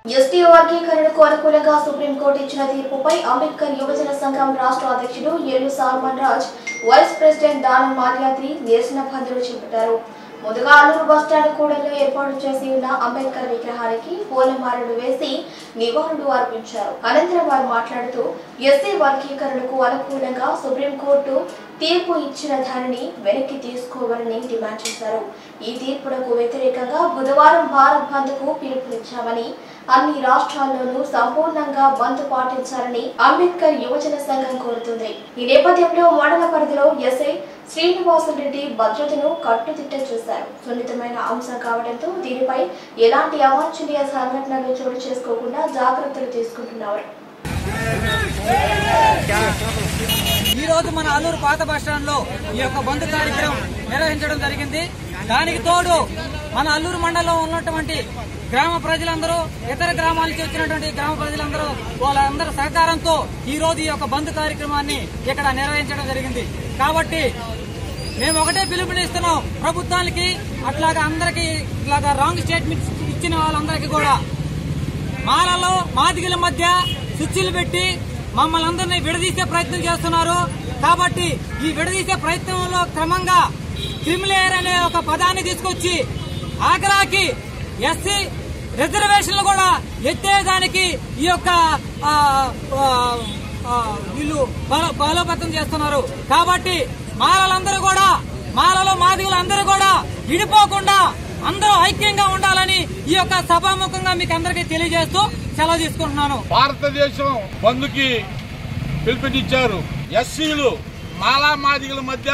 ST వర్గీకరణకు అనుకూలంగా supreme court ఇచ్చిన తీర్పుపై అంబేద్కర్ యువజన సంఘం రాష్ట్ర అధ్యక్షుడు ఎల్లు సాల్మన్ రాజ్, వైస్ ప్రెసిడెంట్ దానం మాల్యాద్రి నిరసన బంద్లు చేపట్టారు. ముందుగా అల్లూరు బస్టాండ్ కూడలిలో ఏర్పాటు చేసి ఉన్న అంబేద్కర్ విగ్రహానికి పూలమాలలు వేసి నివాళులు అర్పించారు. అనంతరం వారు మాట్లాడుతూ ఎస్సీ వర్గీకరణకు అనుకూలంగా సుప్రీంకోర్టు తీర్పు ఇచ్చిన దానిని వెనక్కి తీసుకోవాలని డిమాండ్ చేశారు. ఈ తీర్పునకు వ్యతిరేకంగా బుధవారం భారత్ బంద్ కు పిలుపునిచ్చామని, అన్ని రాష్ట్రాల్లోనూ సంపూర్ణంగా బంద్ పాటించాలని అంబేద్కర్ యువజన సంఘం కోరుతుంది. ఈ నేపథ్యంలో మండల పరిధిలో ఎస్ఐ శ్రీనివాసరెడ్డి భద్రతను కట్టుదిట్ట చేశారు. సున్నితమైన అంశం కావడంతో దీనిపై ఎలాంటి అవాంఛనీయ సంఘటనలు చోటు చేసుకోకుండా జాగ్రత్తలు తీసుకుంటున్నారు. ఈ రోజు మన అల్లూరు పాత బస్టాండ్ లో ఈ యొక్క బంద్ కార్యక్రమం నిర్వహించడం జరిగింది. దానికి తోడు మన అల్లూరు మండలంలో ఉన్నటువంటి గ్రామ ప్రజలందరూ, ఇతర గ్రామాల నుంచి వచ్చినటువంటి గ్రామ ప్రజలందరూ వాళ్ళందరూ సహకారంతో ఈ రోజు ఈ యొక్క బంద్ కార్యక్రమాన్ని ఇక్కడ నిర్వహించడం జరిగింది. కాబట్టి మేము ఒకటే పిలుపునిస్తున్నాం ప్రభుత్వానికి, అట్లాగా అందరికీ ఇట్లాగా రాంగ్ స్టేట్మెంట్స్ ఇచ్చిన వాళ్ళందరికీ కూడా. మాలలో మాదిగల మధ్య స్విచ్లు పెట్టి మమ్మల్ని అందరినీ విడదీసే ప్రయత్నం చేస్తున్నారు. కాబట్టి ఈ విడదీసే ప్రయత్నంలో క్రమంగా క్రిమిలేయర్ అనే ఒక పదాన్ని తీసుకొచ్చి ఆఖరాకి ఎస్సీ రిజర్వేషన్లు కూడా ఎత్తేదానికి ఈ యొక్క వీళ్ళు బలోపేతం చేస్తున్నారు. కాబట్టి మాలలందరూ కూడా, మాలలో మాదిగలు అందరూ కూడా విడిపోకుండా అందరూ ఐక్యంగా ఉండాలని ఈ యొక్క సభాముఖంగా మీకు అందరికీ తెలియజేస్తూ సెలవు తీసుకుంటున్నాను. భారతదేశం బంద్కి పిలుపునిచ్చారు. ఎస్సీలు మాలా మాదిగల మధ్య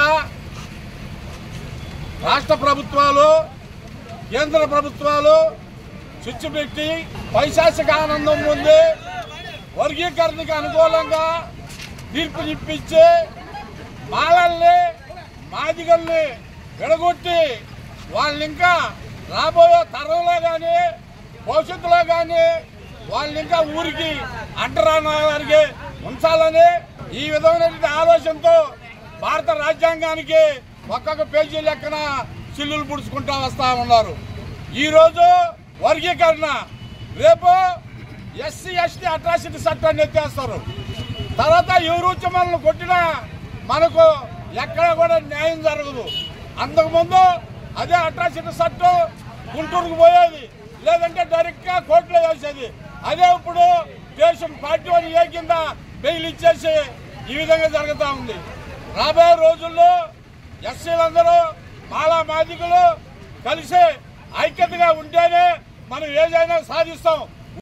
రాష్ట్ర ప్రభుత్వాలు, కేంద్ర ప్రభుత్వాలు స్విచ్ పెట్టి పైశాచిక ఆనందం పొంది వర్గీకరణకు అనుకూలంగా తీర్పునిప్పించి మాలల్ని మాదిగల్ని విడగొట్టి వాళ్ళని ఇంకా రాబోయే తరంలో కానీ భవిష్యత్తులో కానీ వాళ్ళని ఇంకా ఊరికి అంటరానికి ఉంచాలని ఈ విధమైన ఆలోచనతో భారత రాజ్యాంగానికి ఒక్కొక్క పేజీ లెక్కన చిల్లులు పుడుచుకుంటా వస్తా ఉన్నారు. ఈరోజు వర్గీకరణ, రేపు ఎస్సీ ఎస్టీ అట్రాసిటీ చట్టాన్ని ఎత్తేస్తారు. తర్వాత ఎవరు మనల్ని కొట్టినా మనకు ఎక్కడ కూడా న్యాయం జరగదు. అంతకుముందు అదే అట్రాసిటీ చట్టం గుంటూరుకు పోయేది, లేదంటే డైరెక్ట్ గా కోర్టులో వేసేది. అదే ఇప్పుడు దేశం పార్టీ అని ఏ కింద బెయిల్ ఇచ్చేసి ఈ విధంగా జరుగుతూ ఉంది. రాబోయే రోజుల్లో ఎస్సీలందరూ మాలా మాదిగలు కలిసి ఐక్యతగా ఉంటేనే మనం ఏదైనా సాధిస్తాం.